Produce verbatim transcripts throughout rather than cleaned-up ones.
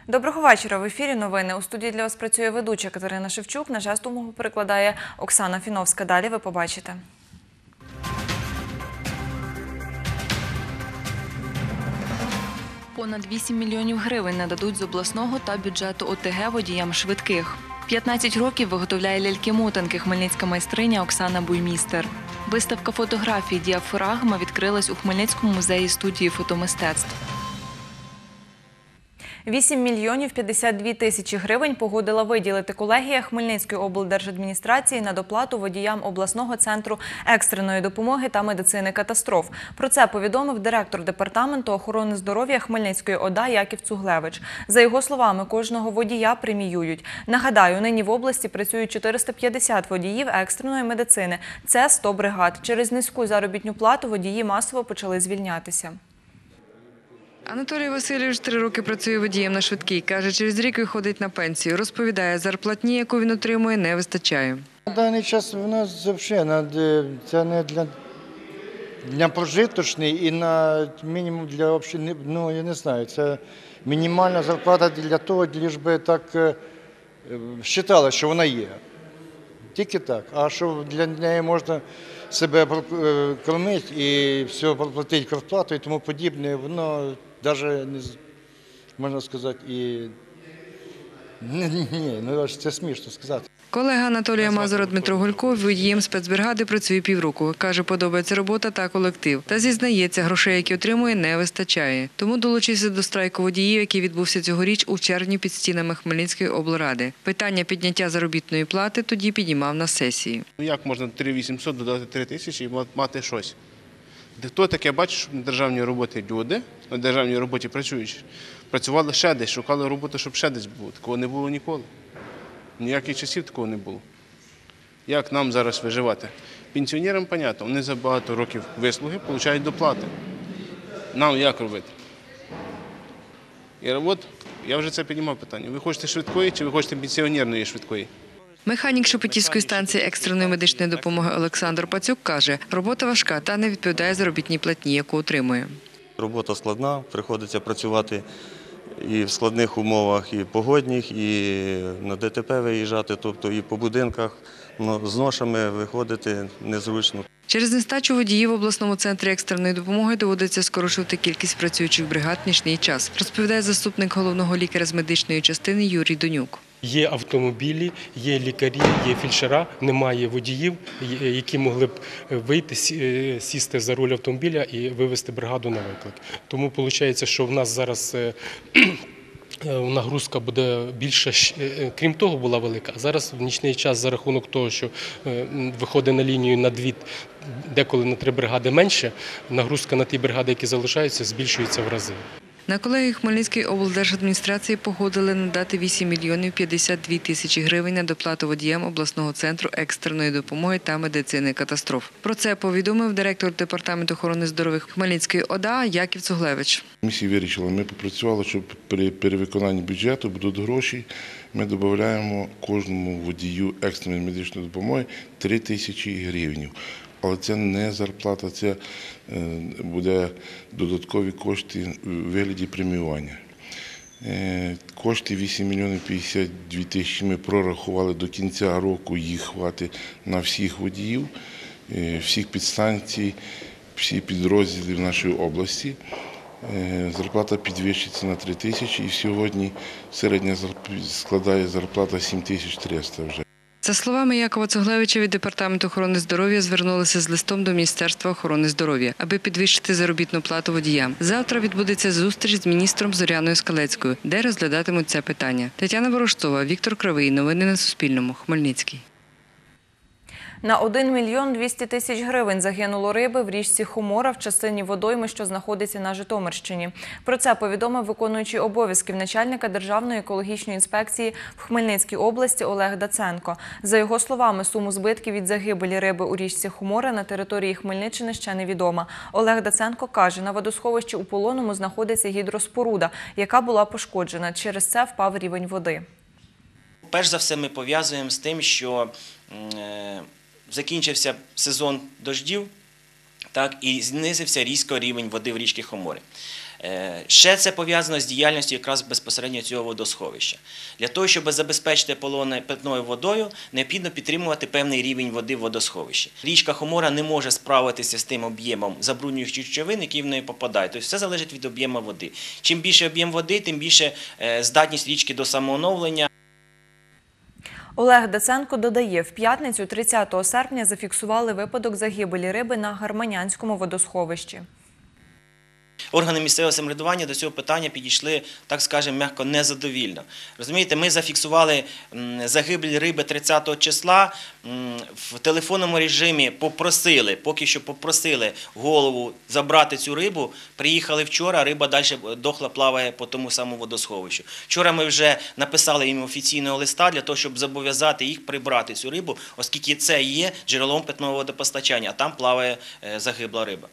Доброго вечора. В ефірі новини. У студії для вас працює ведуча Катерина Шевчук. На жесту мову перекладає Оксана Фіновська. Далі ви побачите. Понад вісім мільйонів гривень нададуть з обласного та бюджету О Те Ге водіям швидких. п'ятнадцять років виготовляє ляльки-мотанки хмельницька майстриня Оксана Буймістер. Виставка фотографій «Діафрагма» відкрилась у Хмельницькому музеї студії фотомистецтв. вісім мільйонів п'ятдесят дві тисячі гривень погодила виділити колегія Хмельницької облдержадміністрації на доплату водіям обласного центру екстреної допомоги та медицини катастроф. Про це повідомив директор департаменту охорони здоров'я Хмельницької О Да Яків Цуглевич. За його словами, кожного водія преміюють. Нагадаю, нині в області працюють чотириста п'ятдесят водіїв екстреної медицини. Це сто бригад. Через низьку заробітну плату водії масово почали звільнятися. Анатолій Васильович три роки працює водієм на швидкій. Каже, через рік виходить на пенсію. Розповідає, зарплатні, яку він отримує, не вистачає. На даний час в нас взагалі це не для, для прожиточний і на мінімум для, ну я не знаю, це мінімальна зарплата для того, лиш би так вважали, що вона є. Тільки так. А що для неї можна себе кормити і все проплатити квартплату і тому подібне, воно навіть, можна сказати, і ні, ну це смішно сказати. Колега Анатолія Мазура Дмитро Гулько водієм спецбригади працює півроку. Каже, подобається робота та колектив. Та зізнається, грошей, які отримує, не вистачає. Тому долучився до страйку водіїв, який відбувся цьогоріч у червні під стінами Хмельницької облради. Питання підняття заробітної плати тоді піднімав на сесії. Як можна три тисячі вісімсот додати три тисячі і мати щось? Хто таке бачить, що на державній роботі люди, на державній роботі працюючи, працювали ще десь, шукали роботу, щоб ще десь було. Такого не було ніколи. Ніяких часів такого не було. Як нам зараз виживати? Пенсіонерам, понятно, вони за багато років вислуги отримують доплати. Нам як робити? І от я вже це піднімав питання. Ви хочете швидкої чи ви хочете пенсіонерної швидкої? Механік Шепетівської станції екстреної медичної допомоги Олександр Пацюк каже, робота важка та не відповідає заробітній платні, яку отримує. Робота складна, приходиться працювати і в складних умовах, і погодних, і на Де Те Пе виїжджати, тобто і по будинках, з ношами виходити незручно. Через нестачу водіїв в обласному центрі екстреної допомоги доводиться скорочувати кількість працюючих бригад в нічний час, розповідає заступник головного лікаря з медичної частини Юрій Донюк. Є автомобілі, є лікарі, є фельдшера, немає водіїв, які могли б вийти, сісти за руль автомобіля і вивезти бригаду на виклик. Тому виходить, що в нас зараз нагрузка буде більша, крім того, була велика. А зараз в нічний час за рахунок того, що виходить на лінію на дві, деколи на три бригади менше, нагрузка на ті бригади, які залишаються, збільшується в рази. На колегії Хмельницької облдержадміністрації погодили надати вісім мільйонів п'ятдесят дві тисячі гривень на доплату водіям обласного центру екстреної допомоги та медицини катастроф. Про це повідомив директор департаменту охорони здоров'я Хмельницької О Да Яків Цуглевич. Комісія вирішила, ми попрацювали, що при перевиконанні бюджету будуть гроші. Ми додаємо кожному водію екстреної медичної допомоги три тисячі гривень. Але це не зарплата, це буде додаткові кошти у вигляді преміювання. Кошти вісім мільйонів п'ятдесят дві тисячі ми прорахували до кінця року, їх хватить на всіх водіїв, всіх підстанцій, всі підрозділи в нашій області. Зарплата підвищиться на три тисячі і сьогодні середня складає зарплата сім тисяч триста вже. За словами Якова Цуглевича, від Департаменту охорони здоров'я звернулися з листом до Міністерства охорони здоров'я, аби підвищити заробітну плату водіям. Завтра відбудеться зустріч з міністром Зоряною Скалецькою, де розглядатимуть це питання. Тетяна Ворожцова, Віктор Кривий. Новини на Суспільному. Хмельницький. На один мільйон двісті тисяч гривень загинуло риби в річці Хомора в частині водойми, що знаходиться на Житомирщині. Про це повідомив виконуючий обов'язків начальника Державної екологічної інспекції в Хмельницькій області Олег Даценко. За його словами, суму збитків від загибелі риби у річці Хомора на території Хмельниччини ще невідома. Олег Даценко каже, на водосховищі у Полонному знаходиться гідроспоруда, яка була пошкоджена. Через це впав рівень води. Перш за все ми пов'язуємо з тим, що закінчився сезон дощів, так, і знизився різко рівень води в річці Хоморі. Ще це пов'язано з діяльністю якраз безпосередньо цього водосховища. Для того, щоб забезпечити полоне питною водою, необхідно підтримувати певний рівень води в водосховищі. Річка Хомора не може справитися з тим об'ємом забруднюючих речовин, які в неї попадають. Тобто все залежить від об'єму води. Чим більше об'єм води, тим більше здатність річки до самооновлення. Олег Даценко додає, в п'ятницю тридцятого серпня зафіксували випадок загибелі риби на Гарманянському водосховищі. Органи місцевого самоврядування до цього питання підійшли, так скажемо, м'яко незадовільно. Розумієте, ми зафіксували загибель риби тридцятого числа, в телефонному режимі попросили, поки що попросили голову забрати цю рибу, приїхали вчора, риба далі дохла плаває по тому самому водосховищу. Вчора ми вже написали їм офіційного листа для того, щоб зобов'язати їх прибрати цю рибу, оскільки це є джерелом питного водопостачання, а там плаває загибла риба.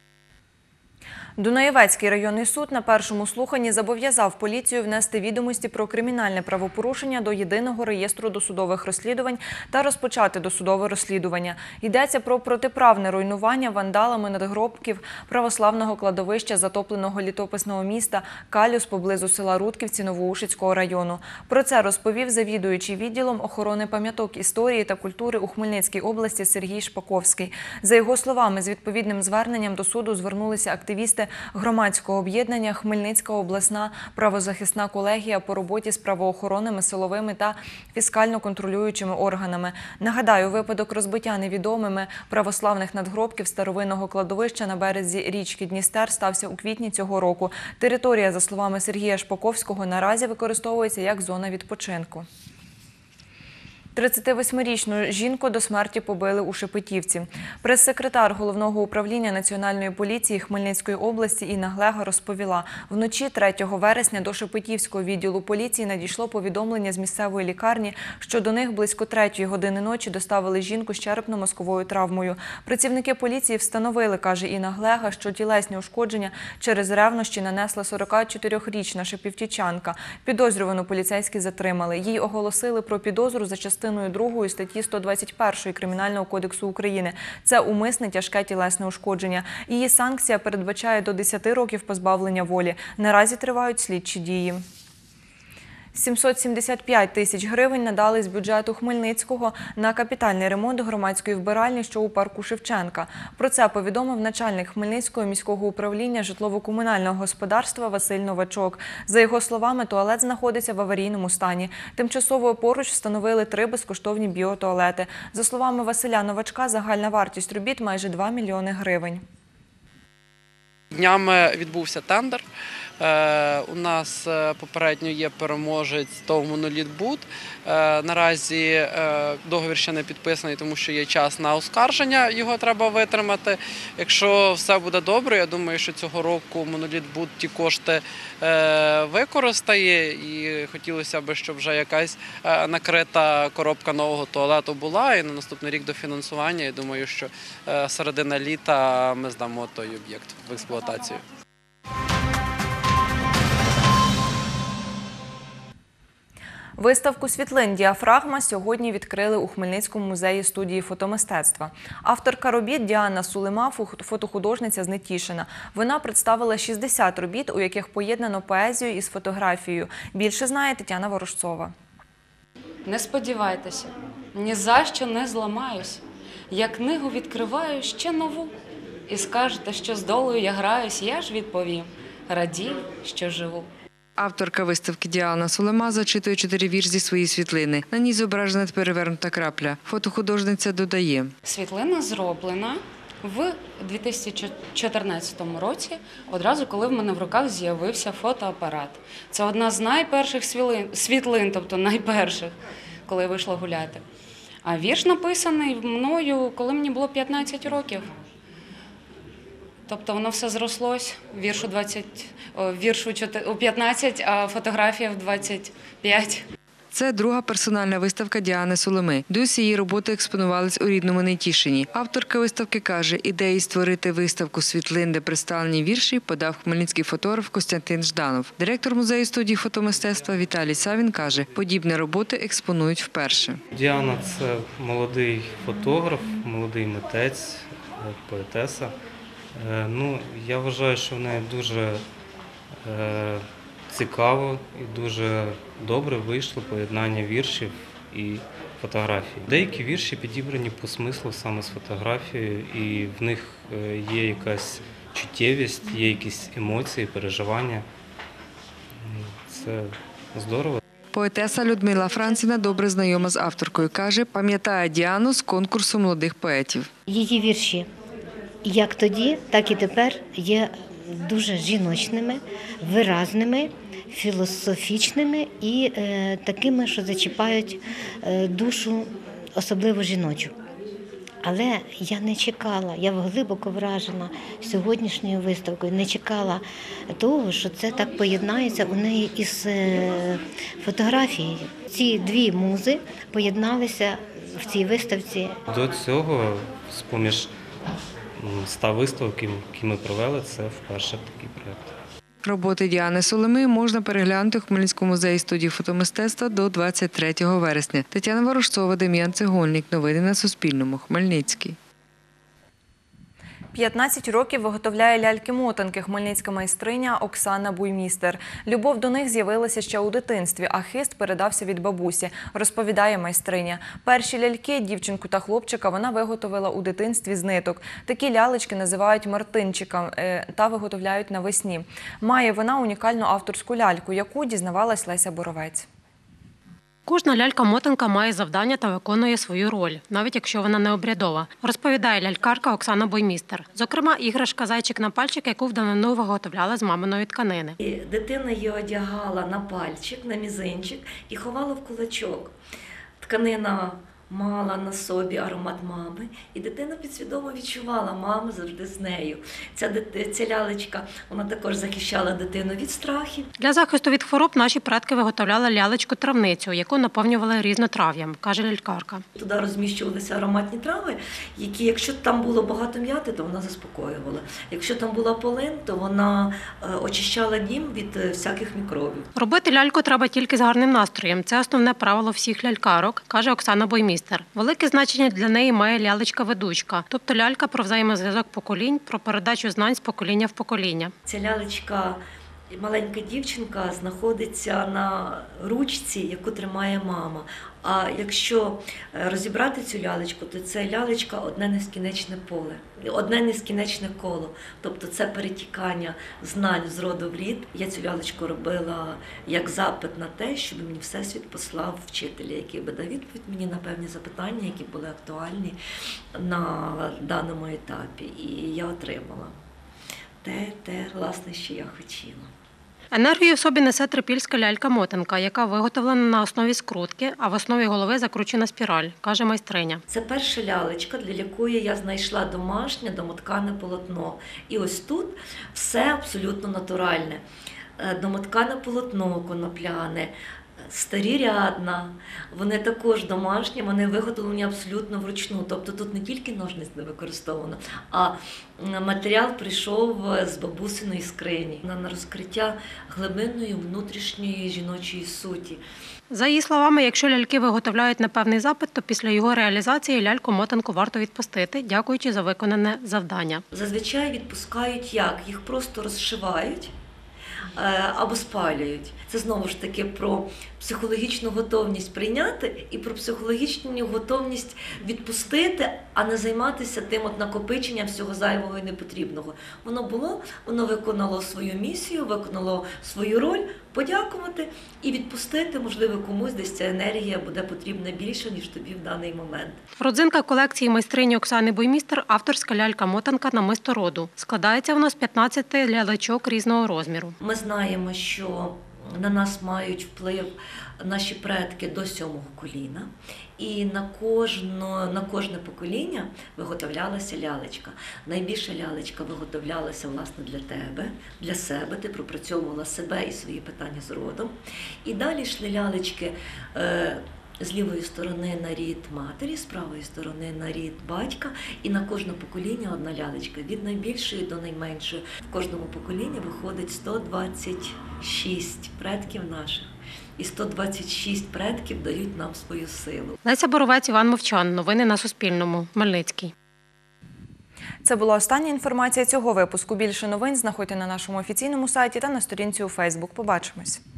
Дунаєвецький районний суд на першому слуханні зобов'язав поліцію внести відомості про кримінальне правопорушення до єдиного реєстру досудових розслідувань та розпочати досудове розслідування. Йдеться про протиправне руйнування вандалами надгробків православного кладовища затопленого літописного міста Калюс поблизу села Рудківці Новоушицького району. Про це розповів завідуючий відділом охорони пам'яток історії та культури у Хмельницькій області Сергій Шпаковський. За його словами, з відповідним зверненням до суду звернулися активісти громадського об'єднання «Хмельницька обласна правозахисна колегія» по роботі з правоохоронними, силовими та фіскально-контролюючими органами. Нагадаю, випадок розбиття невідомими православних надгробків старовинного кладовища на березі річки Дністер стався у квітні цього року. Територія, за словами Сергія Шпаковського, наразі використовується як зона відпочинку. тридцятивосьмирічну жінку до смерті побили у Шепетівці. Прес-секретар Головного управління Національної поліції Хмельницької області Інна Глега розповіла, вночі третього вересня до Шепетівського відділу поліції надійшло повідомлення з місцевої лікарні, що до них близько третьої години ночі доставили жінку з черепно-мозковою травмою. Працівники поліції встановили, каже Інна Глега, що тілесні ушкодження через ревнощі нанесла сорокачотирирічна шепетівчанка. Підозрювану поліцейські затримали. Їй оголосили про підозру за частиною другої статті сто двадцять першої Кримінального кодексу України. Це умисне тяжке тілесне ушкодження. Її санкція передбачає до десяти років позбавлення волі. Наразі тривають слідчі дії. сімсот сімдесят п'ять тисяч гривень надали з бюджету Хмельницького на капітальний ремонт громадської вбиральні, що у парку Шевченка. Про це повідомив начальник Хмельницького міського управління житлово-комунального господарства Василь Новачок. За його словами, туалет знаходиться в аварійному стані. Тимчасово поруч встановили три безкоштовні біотуалети. За словами Василя Новачка, загальна вартість робіт – майже два мільйони гривень. Днями відбувся тендер. У нас попередньо є переможець ТОВ «Монолітбуд». Наразі договір ще не підписаний, тому що є час на оскарження, його треба витримати. Якщо все буде добре, я думаю, що цього року «Монолітбуд» ті кошти використає, і хотілося б, щоб вже якась накрита коробка нового туалету була, і на наступний рік до фінансування, я думаю, що середина літа ми здамо той об'єкт в експлуатацію. Виставку світлин «Діафрагма» сьогодні відкрили у Хмельницькому музеї студії фотомистецтва. Авторка робіт Діана Сулима – фотохудожниця з Нетішина. Вона представила шістдесят робіт, у яких поєднано поезію із фотографією. Більше знає Тетяна Ворожцова. Не сподівайтеся, ні за що не зламаюсь. Я книгу відкриваю ще нову. І скажете, що з долею я граюсь, я ж відповім – радію, що живу. Авторка виставки Діана Сулима зачитує чотири вірш зі своєї світлини. На ній зображена перевернута крапля. Фотохудожниця додає. Світлина зроблена в дві тисячі чотирнадцятому році, одразу коли в мене в руках з'явився фотоапарат. Це одна з найперших світлин, тобто найперших, коли я вийшла гуляти. А вірш написаний мною, коли мені було п'ятнадцять років. Тобто воно все зрослось, віршу, двадцять, о, віршу у п'ятнадцять, а фотографія в двадцять п'ять. Це друга персональна виставка Діани Сулими. Досі її роботи експонувались у рідному Нетішині. Авторка виставки каже, ідеї створити виставку світлин, де представлені вірші, подав хмельницький фотограф Костянтин Жданов. Директор музею студії фотомистецтва Віталій Савін каже, подібні роботи експонують вперше. Діана – це молодий фотограф, молодий митець, поетеса. Ну, я вважаю, що в неї дуже Е, Цікаво і дуже добре вийшло поєднання віршів і фотографій. Деякі вірші підібрані по смислу саме з фотографією, і в них е, є якась чуттєвість, є якісь емоції, переживання. Це здорово. Поетеса Людмила Францівна добре знайома з авторкою. Каже, пам'ятає Діану з конкурсу молодих поетів. Її вірші, як тоді, так і тепер, є дуже жіночними, виразними, філософічними і е, такими, що зачіпають е, душу, особливо жіночу. Але я не чекала, я глибоко вражена сьогоднішньою виставкою, не чекала того, що це так поєднається у неї із е, фотографією. Ці дві музи поєдналися в цій виставці. До цього, з-поміж ста виставок, які ми провели, це вперше такий проєкт. Роботи Діани Соломи можна переглянути в Хмельницькому музеї студії фотомистецтва до двадцять третього вересня. Тетяна Ворожцова, Дем'ян Цегольник. Новини на Суспільному. Хмельницький. п'ятнадцять років виготовляє ляльки-мотанки хмельницька майстриня Оксана Буймістер. Любов до них з'явилася ще у дитинстві, а хист передався від бабусі, розповідає майстриня. Перші ляльки, дівчинку та хлопчика, вона виготовила у дитинстві з ниток. Такі лялечки називають мартинчиком та виготовляють навесні. Має вона унікальну авторську ляльку, яку дізнавалась Леся Боровець. Кожна лялька-мотанка має завдання та виконує свою роль, навіть якщо вона не обрядова, розповідає лялькарка Оксана Буймістер. Зокрема, іграшка «Зайчик на пальчик», яку в давнину виготовляла з маминої тканини. Дитина її одягала на пальчик, на мізинчик і ховала в кулачок. Тканина мала на собі аромат мами, і дитина підсвідомо відчувала, мама завжди з нею. Ця, ця лялечка, вона також захищала дитину від страхів. Для захисту від хвороб наші предки виготовляли лялечку-травницю, яку наповнювали різнотрав'ям, каже лялькарка. Туди розміщувалися ароматні трави, які, якщо там було багато м'яти, то вона заспокоювала. Якщо там була полин, то вона очищала дім від всяких мікробів. Робити ляльку треба тільки з гарним настроєм. Це основне правило всіх лялькарок, каже Оксана Буймістер. Велике значення для неї має лялечка-ведучка, тобто лялька про взаємозв'язок поколінь, про передачу знань з покоління в покоління. Ця лялечка, маленька дівчинка, знаходиться на ручці, яку тримає мама. А якщо розібрати цю лялечку, то це лялечка – одне нескінченне поле, одне нескінченне коло. Тобто це перетікання знань з роду в рід. Я цю лялечку робила як запит на те, щоб мені Всесвіт послав вчителя, який би дав відповідь мені на певні запитання, які були актуальні на даному етапі. І я отримала те, те, власне, що я хотіла. Енергію в собі несе трипільська лялька-мотанка, яка виготовлена на основі скрутки, а в основі голови закручена спіраль, каже майстриня. Це перша лялечка, для якої я знайшла домашнє домоткане полотно. І ось тут все абсолютно натуральне. Домоткане полотно конопляне, старі рядна, вони також домашні, вони виготовлені абсолютно вручну. Тобто тут не тільки ножниць не використовано, а матеріал прийшов з бабусиної скрині на розкриття глибинної внутрішньої жіночої суті. За її словами, якщо ляльки виготовляють на певний запит, то після його реалізації ляльку-мотанку варто відпустити, дякуючи за виконане завдання. Зазвичай відпускають як? Їх просто розшивають або спалюють. Це знову ж таки про психологічну готовність прийняти і про психологічну готовність відпустити, а не займатися тим от накопиченням всього зайвого і непотрібного. Воно було, воно виконало свою місію, виконало свою роль, подякувати і відпустити, можливо, комусь десь ця енергія буде потрібна більше, ніж тобі в даний момент. Родзинка колекції майстрині Оксани Буймістер – авторська лялька-мотанка «Намисто роду». Складається вона з п'ятнадцяти лялечок різного розміру. Ми знаємо, що на нас мають вплив наші предки до сьомого коліна, і на кожне, на кожне покоління виготовлялася лялечка. Найбільша лялечка виготовлялася, власне, для тебе, для себе, ти пропрацьовувала себе і свої питання з родом. І далі йшли лялечки е, з лівої сторони на рід матері, з правої сторони на рід батька, і на кожне покоління одна лялечка, від найбільшої до найменшої. В кожному поколінні виходить сто двадцять шість предків наших. І сто двадцять шість предків дають нам свою силу. Леся Боровець, Іван Мовчан. Новини на Суспільному. Хмельницький. Це була остання інформація цього випуску. Більше новин знаходьте на нашому офіційному сайті та на сторінці у Фейсбук. Побачимось.